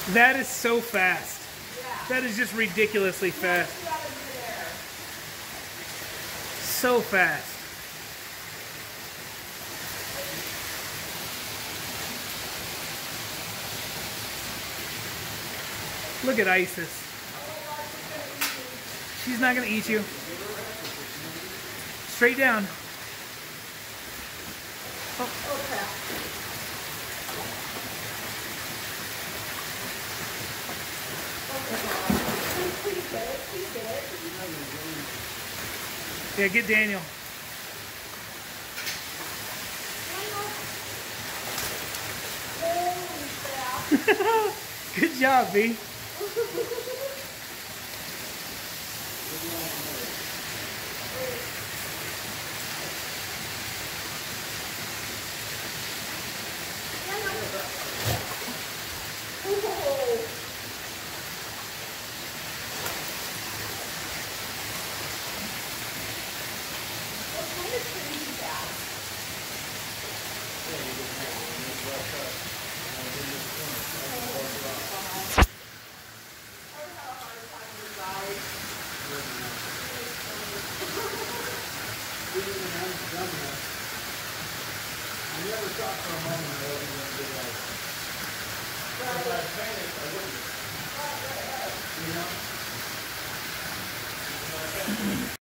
That is so fast. That is just ridiculously fast. So fast. Look at Isis. She's not going to eat you. Straight down. Oh. Yeah, get Daniel. Good job, B. I never thought for a moment I wasn't going to do that. If I panicked, I wouldn't. You know?